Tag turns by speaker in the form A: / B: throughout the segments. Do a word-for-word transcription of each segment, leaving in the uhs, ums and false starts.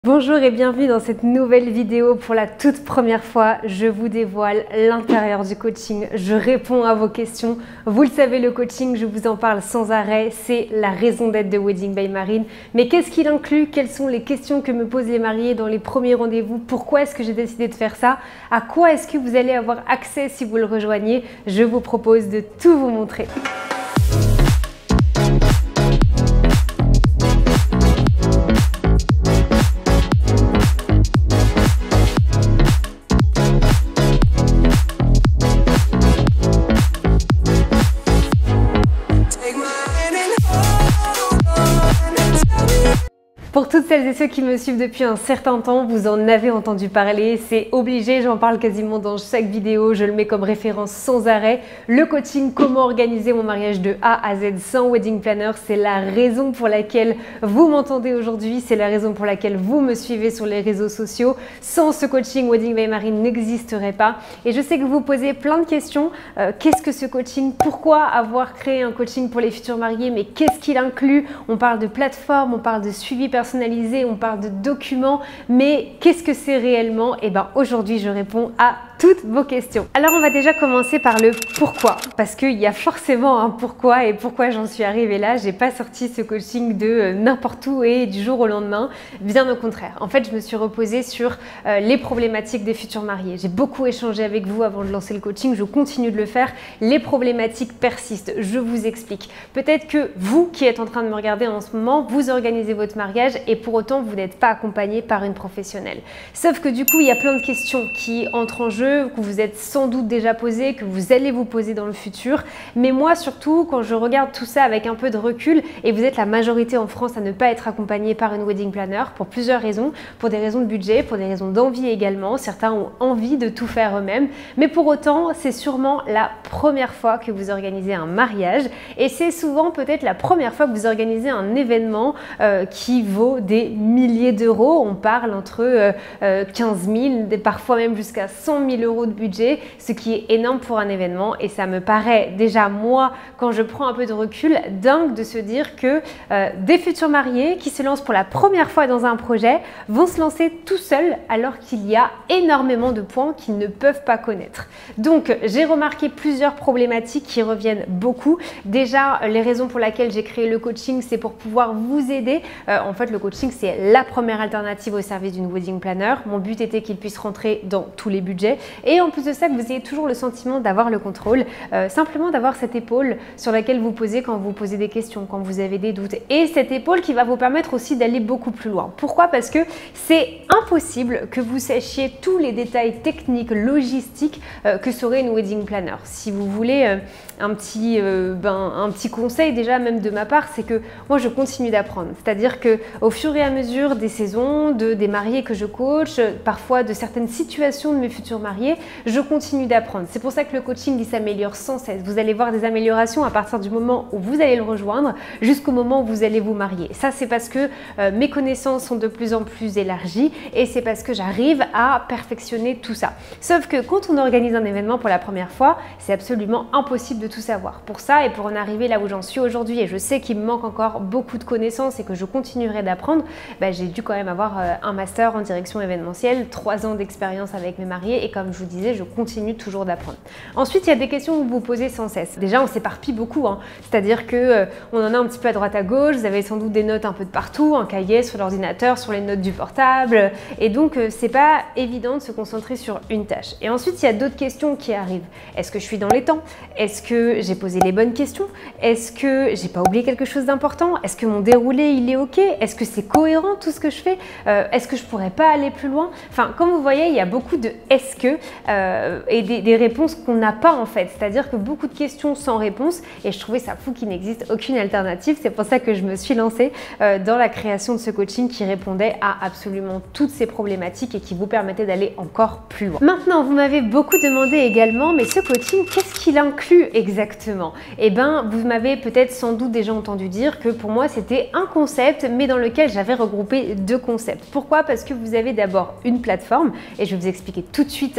A: Bonjour et bienvenue dans cette nouvelle vidéo. Pour la toute première fois, je vous dévoile l'intérieur du coaching. Je réponds à vos questions. Vous le savez, le coaching, je vous en parle sans arrêt. C'est la raison d'être de Wedding by Marine. Mais qu'est-ce qu'il inclut? Quelles sont les questions que me posent les mariés dans les premiers rendez-vous? Pourquoi est-ce que j'ai décidé de faire ça? À quoi est-ce que vous allez avoir accès si vous le rejoignez? Je vous propose de tout vous montrer. Pour toutes celles et ceux qui me suivent depuis un certain temps, vous en avez entendu parler, c'est obligé, j'en parle quasiment dans chaque vidéo, je le mets comme référence sans arrêt. Le coaching, comment organiser mon mariage de A à Z sans wedding planner, c'est la raison pour laquelle vous m'entendez aujourd'hui, c'est la raison pour laquelle vous me suivez sur les réseaux sociaux. Sans ce coaching, Wedding by Marine n'existerait pas. Et je sais que vous posez plein de questions. Euh, qu'est-ce que ce coaching? Pourquoi avoir créé un coaching pour les futurs mariés? Mais qu'est-ce qu'il inclut? On parle de plateforme, on parle de suivi personnalisé. personnalisé, on parle de documents, mais qu'est-ce que c'est réellement? Et bien aujourd'hui, je réponds à toutes vos questions. Alors on va déjà commencer par le pourquoi, parce qu'il y a forcément un pourquoi et pourquoi j'en suis arrivée là. J'ai pas sorti ce coaching de euh, n'importe où et du jour au lendemain, bien au contraire. En fait, je me suis reposée sur euh, les problématiques des futurs mariés. J'ai beaucoup échangé avec vous avant de lancer le coaching, je continue de le faire. Les problématiques persistent, je vous explique. Peut-être que vous qui êtes en train de me regarder en ce moment, vous organisez votre mariage et pour autant vous n'êtes pas accompagné par une professionnelle. Sauf que du coup, il y a plein de questions qui entrent en jeu, que vous êtes sans doute déjà posées, que vous allez vous poser dans le futur. Mais moi surtout, quand je regarde tout ça avec un peu de recul, et vous êtes la majorité en France à ne pas être accompagné par une wedding planner pour plusieurs raisons, pour des raisons de budget, pour des raisons d'envie également. Certains ont envie de tout faire eux-mêmes, mais pour autant, c'est sûrement la première fois que vous organisez un mariage et c'est souvent peut-être la première fois que vous organisez un événement euh, qui vaut des milliers d'euros. On parle entre euh, euh, quinze mille, parfois même jusqu'à cent mille euros de budget, ce qui est énorme pour un événement et ça me paraît déjà, moi, quand je prends un peu de recul, dingue de se dire que euh, des futurs mariés qui se lancent pour la première fois dans un projet vont se lancer tout seuls alors qu'il y a énormément de points qu'ils ne peuvent pas connaître. Donc, j'ai remarqué plusieurs problématiques qui reviennent beaucoup. Déjà, les raisons pour lesquelles j'ai créé le coaching, c'est pour pouvoir vous aider. Euh, en fait, le coaching, c'est la première alternative au service d'une wedding planner. Mon but était qu'il puisse rentrer dans tous les budgets. Et en plus de ça, que vous ayez toujours le sentiment d'avoir le contrôle, euh, simplement d'avoir cette épaule sur laquelle vous posez quand vous posez des questions, quand vous avez des doutes. Et cette épaule qui va vous permettre aussi d'aller beaucoup plus loin. Pourquoi? Parce que c'est impossible que vous sachiez tous les détails techniques, logistiques euh, que serait une wedding planner. Si vous voulez euh, un, petit, euh, ben, un petit conseil déjà même de ma part, c'est que moi je continue d'apprendre. C'est-à-dire qu'au fur et à mesure des saisons, de, des mariés que je coach, parfois de certaines situations de mes futurs mariés, je continue d'apprendre. C'est pour ça que le coaching il s'améliore sans cesse. Vous allez voir des améliorations à partir du moment où vous allez le rejoindre jusqu'au moment où vous allez vous marier. Ça c'est parce que euh, mes connaissances sont de plus en plus élargies et c'est parce que j'arrive à perfectionner tout ça. Sauf que quand on organise un événement pour la première fois, c'est absolument impossible de tout savoir. Pour ça et pour en arriver là où j'en suis aujourd'hui, et je sais qu'il me manque encore beaucoup de connaissances et que je continuerai d'apprendre, bah, j'ai dû quand même avoir euh, un master en direction événementielle, trois ans d'expérience avec mes mariés et comme je vous disais, je continue toujours d'apprendre. Ensuite, il y a des questions que vous vous posez sans cesse. Déjà, on s'éparpille beaucoup, hein. C'est-à-dire que euh, on en a un petit peu à droite à gauche, vous avez sans doute des notes un peu de partout, un cahier, sur l'ordinateur, sur les notes du portable, et donc euh, c'est pas évident de se concentrer sur une tâche. Et ensuite, il y a d'autres questions qui arrivent. Est-ce que je suis dans les temps? Est-ce que j'ai posé les bonnes questions? Est-ce que j'ai pas oublié quelque chose d'important? Est-ce que mon déroulé il est ok? Est-ce que c'est cohérent tout ce que je fais? euh, Est-ce que je pourrais pas aller plus loin? Enfin, comme vous voyez, il y a beaucoup de est-ce que euh, et des, des réponses qu'on n'a pas en fait. C'est-à-dire que beaucoup de questions sans réponse et je trouvais ça fou qu'il n'existe aucune alternative. C'est pour ça que je me suis lancée euh, dans la création de ce coaching qui répondait à absolument toutes ces problématiques et qui vous permettait d'aller encore plus loin. Maintenant, vous m'avez beaucoup demandé également, mais ce coaching, qu'est-ce qu'il inclut exactement? Eh bien, vous m'avez peut-être sans doute déjà entendu dire que pour moi, c'était un concept, mais dans lequel j'avais regroupé deux concepts. Pourquoi? Parce que vous avez d'abord une plateforme, et je vais vous expliquer tout de suite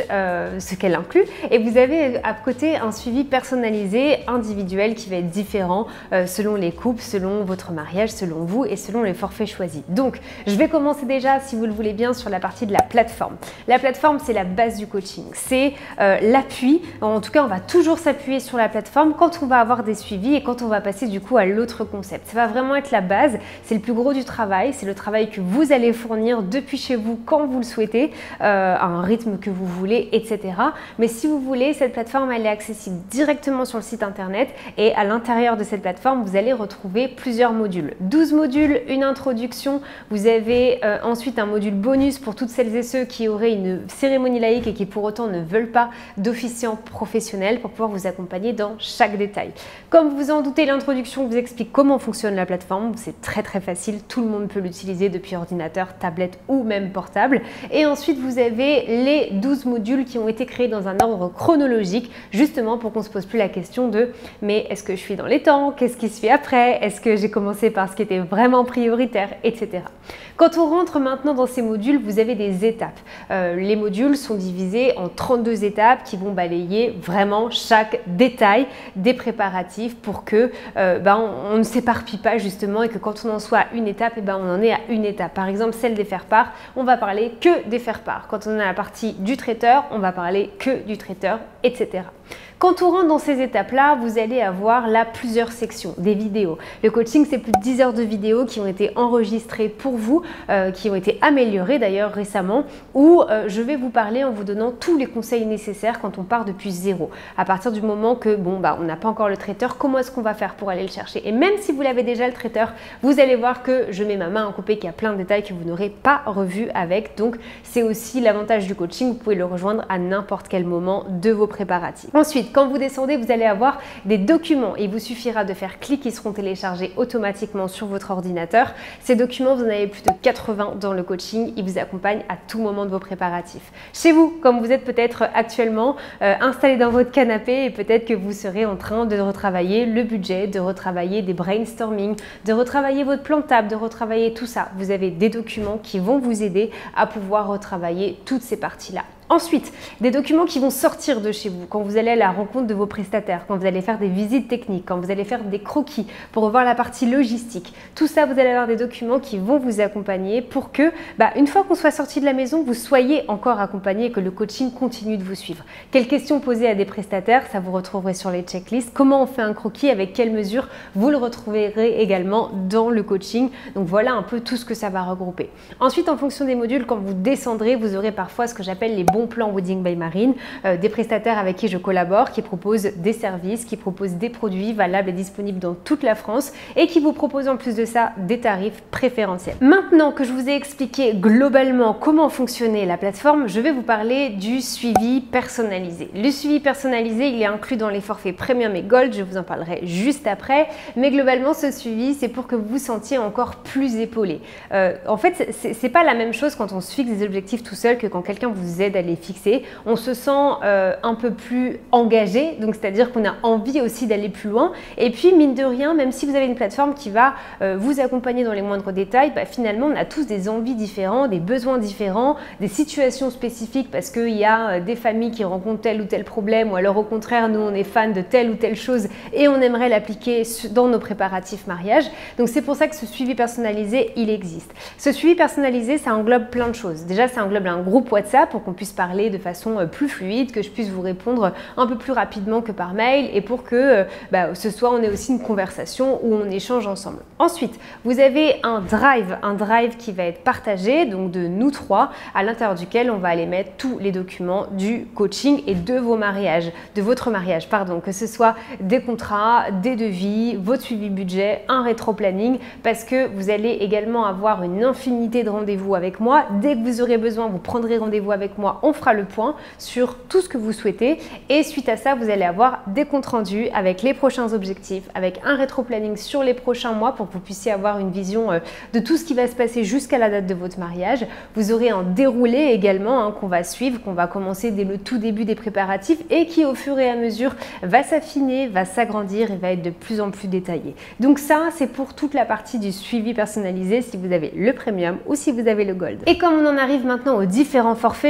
A: suite euh, ce qu'elle inclut. Et vous avez à côté un suivi personnalisé, individuel, qui va être différent euh, selon les couples, selon votre mariage, selon vous et selon les forfaits choisis. Donc, je vais commencer déjà, si vous le voulez bien, sur la partie de la plateforme. La plateforme, c'est la base du coaching. C'est euh, l'appui. En tout cas, on va toujours s'appuyer sur la plateforme quand on va avoir des suivis et quand on va passer du coup à l'autre concept. Ça va vraiment être la base. C'est le plus gros du travail. C'est le travail que vous allez fournir depuis chez vous quand vous le souhaitez, euh, à un rythme que vous voulez, et cetera. Mais si vous voulez, cette plateforme, elle est accessible directement sur le site internet et à l'intérieur de cette plateforme, vous allez retrouver plusieurs modules. douze modules, une introduction. Vous avez euh, ensuite un module bonus pour toutes celles et ceux qui auraient une cérémonie laïque et qui pour autant ne veulent pas d'officiant professionnel pour pouvoir vous accompagner dans chaque détail. Comme vous vous en doutez, l'introduction vous explique comment fonctionne la plateforme. C'est très très facile, tout le monde peut l'utiliser depuis ordinateur, tablette ou même portable. Et ensuite, vous avez les douze modules qui ont été créés dans un ordre chronologique, justement pour qu'on ne se pose plus la question de mais est-ce que je suis dans les temps? Qu'est-ce qui se fait après? Est-ce que j'ai commencé par ce qui était vraiment prioritaire, et cetera. Quand on rentre maintenant dans ces modules, vous avez des étapes. Euh, les modules sont divisés en trente-deux étapes qui vont balayer vraiment chaque détail des préparatifs pour que euh, ben, on, on ne s'éparpille pas justement et que quand on en soit à une étape, et ben, on en est à une étape. Par exemple, celle des faire-part, on va parler que des faire-part. Quand on est à la partie du traiteur, on va parler que du traiteur, et cetera. Quand on rentre dans ces étapes-là, vous allez avoir là plusieurs sections, des vidéos. Le coaching, c'est plus de dix heures de vidéos qui ont été enregistrées pour vous, euh, qui ont été améliorées d'ailleurs récemment, où euh, je vais vous parler en vous donnant tous les conseils nécessaires quand on part depuis zéro. À partir du moment que, bon, bah, on n'a pas encore le traiteur, comment est-ce qu'on va faire pour aller le chercher? Et même si vous l'avez déjà le traiteur, vous allez voir que je mets ma main à couper, qu'il y a plein de détails que vous n'aurez pas revus avec. Donc, c'est aussi l'avantage du coaching, vous pouvez le rejoindre à n'importe quel moment de vos préparatifs. Ensuite, quand vous descendez, vous allez avoir des documents. Il vous suffira de faire clic, ils seront téléchargés automatiquement sur votre ordinateur. Ces documents, vous en avez plus de quatre-vingts dans le coaching. Ils vous accompagnent à tout moment de vos préparatifs. Chez vous, comme vous êtes peut-être actuellement euh, installé dans votre canapé et peut-être que vous serez en train de retravailler le budget, de retravailler des brainstorming, de retravailler votre plan de table, de retravailler tout ça. Vous avez des documents qui vont vous aider à pouvoir retravailler toutes ces parties-là. Ensuite, des documents qui vont sortir de chez vous quand vous allez à la rencontre de vos prestataires, quand vous allez faire des visites techniques, quand vous allez faire des croquis pour revoir la partie logistique. Tout ça, vous allez avoir des documents qui vont vous accompagner pour que, bah, une fois qu'on soit sorti de la maison, vous soyez encore accompagné et que le coaching continue de vous suivre. Quelles questions poser à des prestataires, ça vous retrouverez sur les checklists. Comment on fait un croquis, avec quelles mesures, vous le retrouverez également dans le coaching. Donc voilà un peu tout ce que ça va regrouper. Ensuite, en fonction des modules, quand vous descendrez, vous aurez parfois ce que j'appelle les bons plan Wedding by Marine, euh, des prestataires avec qui je collabore, qui proposent des services, qui proposent des produits valables et disponibles dans toute la France et qui vous proposent en plus de ça des tarifs préférentiels. Maintenant que je vous ai expliqué globalement comment fonctionnait la plateforme, je vais vous parler du suivi personnalisé. Le suivi personnalisé, il est inclus dans les forfaits Premium et Gold, je vous en parlerai juste après, mais globalement ce suivi, c'est pour que vous vous sentiez encore plus épaulé. Euh, en fait, c'est pas la même chose quand on se fixe des objectifs tout seul que quand quelqu'un vous aide à les fixer. On se sent euh, un peu plus engagé, donc c'est-à-dire qu'on a envie aussi d'aller plus loin. Et puis, mine de rien, même si vous avez une plateforme qui va euh, vous accompagner dans les moindres détails, bah, finalement, on a tous des envies différentes, des besoins différents, des situations spécifiques parce qu'il y a euh, des familles qui rencontrent tel ou tel problème, ou alors au contraire, nous, on est fan de telle ou telle chose et on aimerait l'appliquer dans nos préparatifs mariage. Donc, c'est pour ça que ce suivi personnalisé, il existe. Ce suivi personnalisé, ça englobe plein de choses. Déjà, ça englobe un groupe WhatsApp pour qu'on puisse parler de façon plus fluide, que je puisse vous répondre un peu plus rapidement que par mail et pour que bah, ce soit on ait aussi une conversation où on échange ensemble. Ensuite, vous avez un drive, un drive qui va être partagé, donc de nous trois, à l'intérieur duquel on va aller mettre tous les documents du coaching et de vos mariages, de votre mariage, pardon, que ce soit des contrats, des devis, votre suivi budget, un rétro-planning, parce que vous allez également avoir une infinité de rendez-vous avec moi. Dès que vous aurez besoin, vous prendrez rendez-vous avec moi, on fera le point sur tout ce que vous souhaitez et suite à ça, vous allez avoir des comptes rendus avec les prochains objectifs, avec un rétro-planning sur les prochains mois pour que vous puissiez avoir une vision de tout ce qui va se passer jusqu'à la date de votre mariage. Vous aurez un déroulé également hein, qu'on va suivre, qu'on va commencer dès le tout début des préparatifs et qui au fur et à mesure va s'affiner, va s'agrandir et va être de plus en plus détaillé. Donc ça, c'est pour toute la partie du suivi personnalisé si vous avez le Premium ou si vous avez le Gold. Et comme on en arrive maintenant aux différents forfaits, je vais vous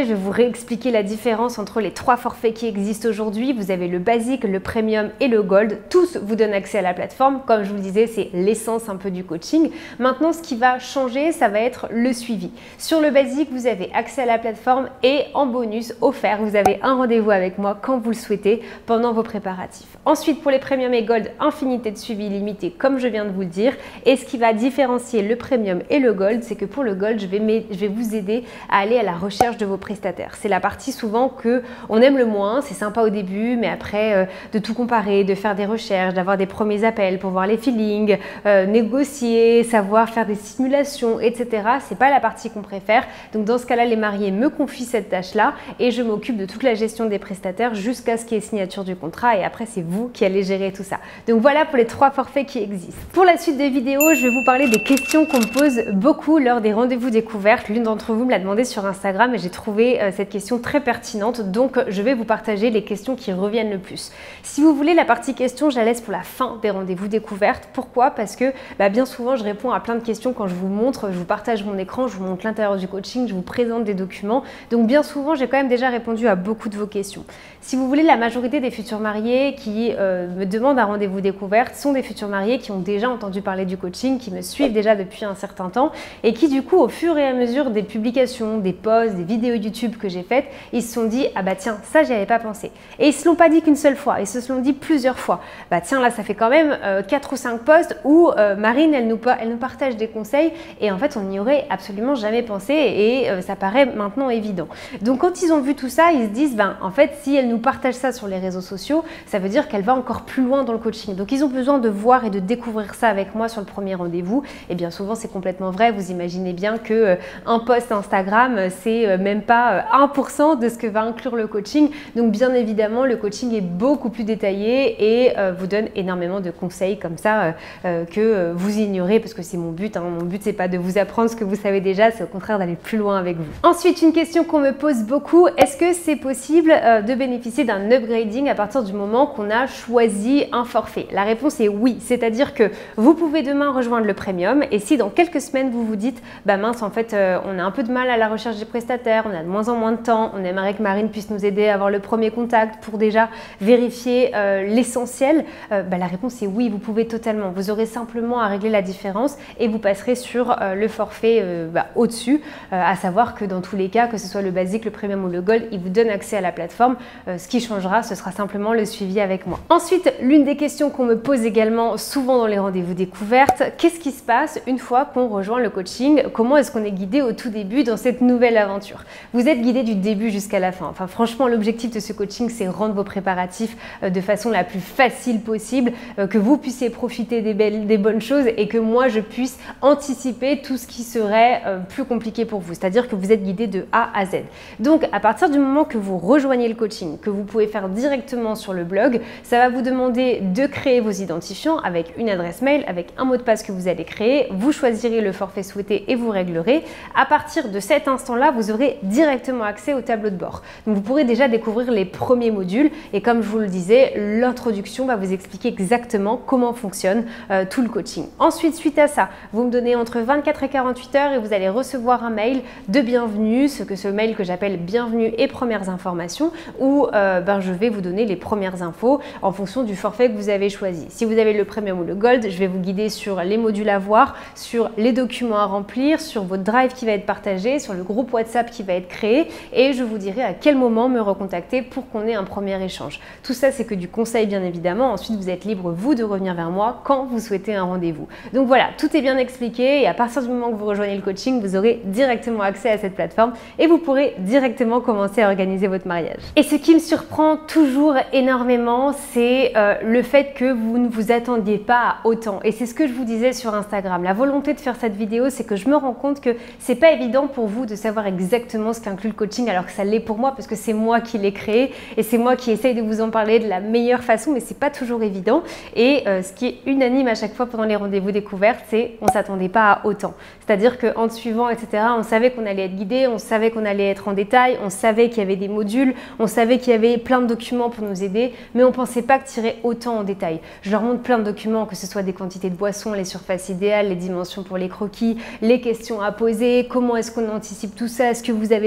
A: réexpliquer la différence entre les trois forfaits qui existent aujourd'hui. Vous avez le basique, le premium et le gold. Tous vous donnent accès à la plateforme. Comme je vous le disais, c'est l'essence un peu du coaching. Maintenant, ce qui va changer, ça va être le suivi. Sur le basique, vous avez accès à la plateforme et en bonus offert, vous avez un rendez-vous avec moi quand vous le souhaitez pendant vos préparatifs. Ensuite, pour les premium et gold, infinité de suivi illimité comme je viens de vous le dire. Et ce qui va différencier le premium et le gold, c'est que pour le gold, je vais, je vais vous aider à aller à la recherche de vos prestataires. C'est la partie souvent que on aime le moins. C'est sympa au début, mais après euh, de tout comparer, de faire des recherches, d'avoir des premiers appels pour voir les feelings, euh, négocier, savoir faire des simulations, et cetera. C'est pas la partie qu'on préfère. Donc dans ce cas-là, les mariés me confient cette tâche-là et je m'occupe de toute la gestion des prestataires jusqu'à ce qu'il y ait signature du contrat. Et après, c'est vous qui allez gérer tout ça. Donc voilà pour les trois forfaits qui existent. Pour la suite des vidéos, je vais vous parler des questions qu'on me pose beaucoup lors des rendez-vous découvertes. L'une d'entre vous me l'a demandé sur Instagram et j'ai trouvé euh, cette question très pertinente. Donc je vais vous partager les questions qui reviennent le plus. Si vous voulez, la partie questions, je la laisse pour la fin des rendez-vous découvertes. Pourquoi? Parce que bah, bien souvent, je réponds à plein de questions quand je vous montre, je vous partage mon écran, je vous montre l'intérieur du coaching, je vous présente des documents. Donc bien souvent, j'ai quand même déjà répondu à beaucoup de vos questions. Si vous voulez, la majorité des futurs mariés qui euh, me demandent un rendez-vous découverte sont des futurs mariés qui ont déjà entendu parler du coaching, qui me suivent déjà depuis un certain temps et qui du coup, au fur et à mesure des publications, des posts, des vidéos YouTube que j'ai faites, ils se sont dit « Ah bah tiens, ça j'y avais pas pensé ». Et ils se l'ont pas dit qu'une seule fois, ils se l'ont dit plusieurs fois. Bah tiens, là ça fait quand même euh, quatre ou cinq posts où euh, Marine, elle nous, elle nous partage des conseils et en fait on n'y aurait absolument jamais pensé et euh, ça paraît maintenant évident. Donc quand ils ont vu tout ça, ils se disent ben en fait si elle nous partage ça sur les réseaux sociaux, ça veut dire qu'elle va encore plus loin dans le coaching. Donc ils ont besoin de voir et de découvrir ça avec moi sur le premier rendez-vous. Et bien souvent c'est complètement vrai, vous imaginez bien que euh, un post Instagram c'est euh, même pas euh, un pour cent de ce que va inclure le coaching. Donc bien évidemment le coaching est beaucoup plus détaillé et euh, vous donne énormément de conseils comme ça euh, euh, que euh, vous ignorez parce que c'est mon but. Hein. Mon but c'est pas de vous apprendre ce que vous savez déjà, c'est au contraire d'aller plus loin avec vous. Ensuite, une question qu'on me pose beaucoup, est-ce que c'est possible euh, de bénéficier d'un upgrading à partir du moment qu'on a choisi un forfait? La réponse est oui, c'est-à-dire que vous pouvez demain rejoindre le premium et si dans quelques semaines vous vous dites bah mince en fait euh, on a un peu de mal à la recherche des prestataires, on a de moins en moins de temps, on aimerait que Marine puisse nous aider à avoir le premier contact pour déjà vérifier euh, l'essentiel, euh, bah, la réponse est oui, vous pouvez totalement. Vous aurez simplement à régler la différence et vous passerez sur euh, le forfait euh, bah, au-dessus, euh, à savoir que dans tous les cas, que ce soit le basique, le premium ou le gold, il vous donne accès à la plateforme. Euh, ce qui changera, ce sera simplement le suivi avec moi. Ensuite, l'une des questions qu'on me pose également souvent dans les rendez-vous découvertes, qu'est-ce qui se passe une fois qu'on rejoint le coaching? Comment est-ce qu'on est guidé au tout début dans cette nouvelle aventure? Vous êtes guidé du début jusqu'à la fin. Enfin, franchement, l'objectif de ce coaching, c'est rendre vos préparatifs euh, de façon la plus facile possible, euh, que vous puissiez profiter des, belles, des bonnes choses et que moi, je puisse anticiper tout ce qui serait euh, plus compliqué pour vous. C'est-à-dire que vous êtes guidé de A à Z. Donc, à partir du moment que vous rejoignez le coaching, que vous pouvez faire directement sur le blog, ça va vous demander de créer vos identifiants avec une adresse mail, avec un mot de passe que vous allez créer. Vous choisirez le forfait souhaité et vous réglerez. À partir de cet instant-là, vous aurez directement accès au tableau de bord. Donc, vous pourrez déjà découvrir les premiers modules et comme je vous le disais, l'introduction va vous expliquer exactement comment fonctionne euh, tout le coaching. Ensuite, suite à ça, vous me donnez entre vingt-quatre et quarante-huit heures et vous allez recevoir un mail de bienvenue, ce que ce mail que j'appelle bienvenue et premières informations, où euh, ben, je vais vous donner les premières infos en fonction du forfait que vous avez choisi. Si vous avez le premium ou le gold, je vais vous guider sur les modules à voir, sur les documents à remplir, sur votre drive qui va être partagé, sur le groupe WhatsApp qui va être créé et je vous dirai à quel moment me recontacter pour qu'on ait un premier échange. Tout ça, c'est que du conseil bien évidemment. Ensuite, vous êtes libre, vous, de revenir vers moi quand vous souhaitez un rendez-vous. Donc voilà, tout est bien expliqué et à partir du moment que vous rejoignez le coaching, vous aurez directement accès à cette plateforme et vous pourrez directement commencer à organiser votre mariage. Et ce qui me surprend toujours énormément, c'est euh, le fait que vous ne vous attendiez pas à autant. Et c'est ce que je vous disais sur Instagram. La volonté de faire cette vidéo, c'est que je me rends compte que c'est pas évident pour vous de savoir exactement ce qu'inclut le coaching alors que ça l'est pour moi parce que c'est moi qui l'ai créé et c'est moi qui essaye de vous en parler de la meilleure façon, mais c'est pas toujours évident. Et euh, ce qui est unanime à chaque fois pendant les rendez-vous découvertes, c'est on s'attendait pas à autant. C'est-à-dire qu'en te suivant, et cetera, on savait qu'on allait être guidé, on savait qu'on allait être en détail, on savait qu'il y avait des modules, on savait qu'il y avait plein de documents pour nous aider, mais on pensait pas que tu irais autant en détail. Je leur montre plein de documents, que ce soit des quantités de boissons, les surfaces idéales, les dimensions pour les croquis, les questions à poser, comment est-ce qu'on anticipe tout ça, est-ce que vous avez pensé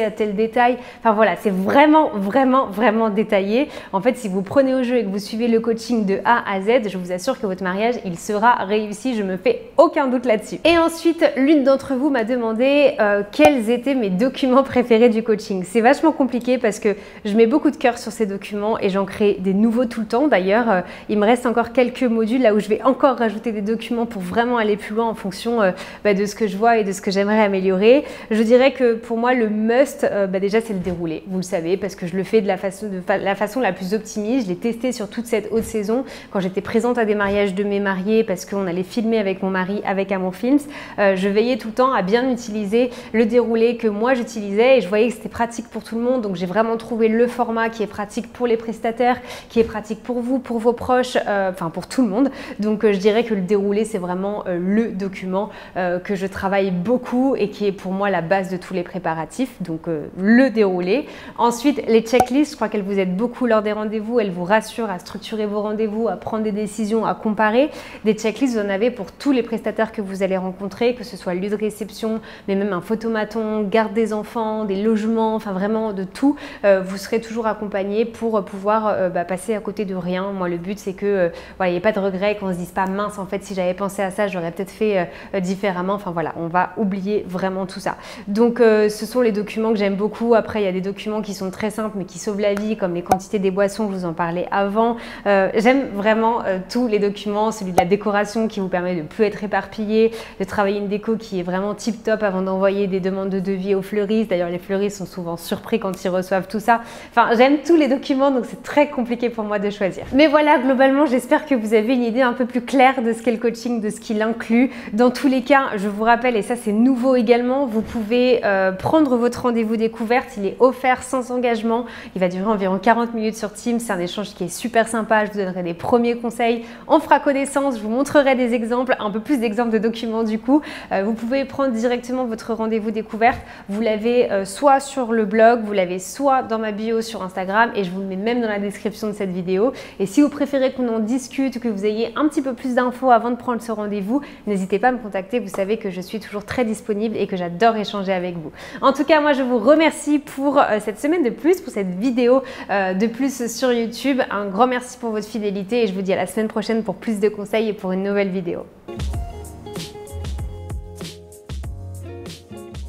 A: à tel détail. Enfin voilà, c'est vraiment, vraiment, vraiment détaillé. En fait, si vous prenez au jeu et que vous suivez le coaching de A à Z, je vous assure que votre mariage, il sera réussi. Je me fais aucun doute là-dessus. Et ensuite, l'une d'entre vous m'a demandé euh, quels étaient mes documents préférés du coaching. C'est vachement compliqué parce que je mets beaucoup de cœur sur ces documents et j'en crée des nouveaux tout le temps. D'ailleurs, euh, il me reste encore quelques modules là où je vais encore rajouter des documents pour vraiment aller plus loin en fonction euh, bah, de ce que je vois et de ce que j'aimerais améliorer. Je dirais que pour moi, le must, euh, bah, déjà, c'est le déroulé. Vous le savez, parce que je le fais de la façon, de fa la façon la plus optimiste. Je l'ai testé sur toute cette haute saison quand j'étais présente à des mariages de mes mariés parce qu'on allait filmer avec mon mari, avec Amour Films. Euh, je veillais tout le temps à bien utiliser le déroulé que moi j'utilisais et je voyais que c'était pratique pour tout le monde. Donc j'ai vraiment trouvé le format qui est pratique pour les prestataires, qui est pratique pour vous, pour vos proches, euh, enfin pour tout le monde. Donc euh, je dirais que le déroulé, c'est vraiment euh, le document euh, que je travaille beaucoup et qui est pour moi la base de tous les préparatifs. Donc euh, le déroulé. Ensuite, les checklists, je crois qu'elles vous aident beaucoup lors des rendez-vous. Elles vous rassurent à structurer vos rendez-vous, à prendre des décisions, à comparer. Des checklists, vous en avez pour tous les prestataires que vous allez rencontrer, que ce soit lieu de réception, mais même un photomaton, garde des enfants, des logements, enfin vraiment de tout. Euh, vous serez toujours accompagné pour pouvoir euh, bah, passer à côté de rien. Moi, le but, c'est que euh, voilà, il n'y ait pas de regret, qu'on se dise pas mince, en fait, si j'avais pensé à ça, j'aurais peut-être fait euh, différemment. Enfin voilà, on va oublier vraiment tout ça. Donc, euh, ce sont les documents que j'aime beaucoup. Après, il y a des documents qui sont très simples, mais qui sauvent la vie, comme les quantités des boissons, je vous en parlais avant. Euh, j'aime vraiment euh, tous les documents, celui de la décoration qui vous permet de ne plus être éparpillé, de travailler une déco qui est vraiment tip top avant d'envoyer des demandes de devis aux fleuristes. D'ailleurs, les fleuristes sont souvent surpris quand ils reçoivent tout ça. Enfin, j'aime tous les documents, donc c'est très compliqué pour moi de choisir. Mais voilà, globalement, j'espère que vous avez une idée un peu plus claire de ce qu'est le coaching, de ce qu'il inclut. Dans tous les cas, je vous rappelle, et ça c'est nouveau également, vous pouvez euh, prendre votre rendez-vous découverte. Il est offert sans engagement. Il va durer environ quarante minutes sur Teams. C'est un échange qui est super sympa. Je vous donnerai des premiers conseils. On fera connaissance. Je vous montrerai des exemples, un peu plus d'exemples de documents du coup. Euh, vous pouvez prendre directement votre rendez-vous découverte. Vous l'avez euh, soit sur le blog, vous l'avez soit dans ma bio sur Instagram et je vous le mets même dans la description de cette vidéo. Et si vous préférez qu'on en discute, que vous ayez un petit peu plus d'infos avant de prendre ce rendez-vous, n'hésitez pas à me contacter. Vous savez que je suis toujours très disponible et que j'adore échanger avec vous. En tout cas, moi, je vous remercie pour euh, cette semaine de plus, pour cette vidéo euh, de plus sur YouTube. Un grand merci pour votre fidélité et je vous dis à la semaine prochaine pour plus de conseils et pour une nouvelle vidéo.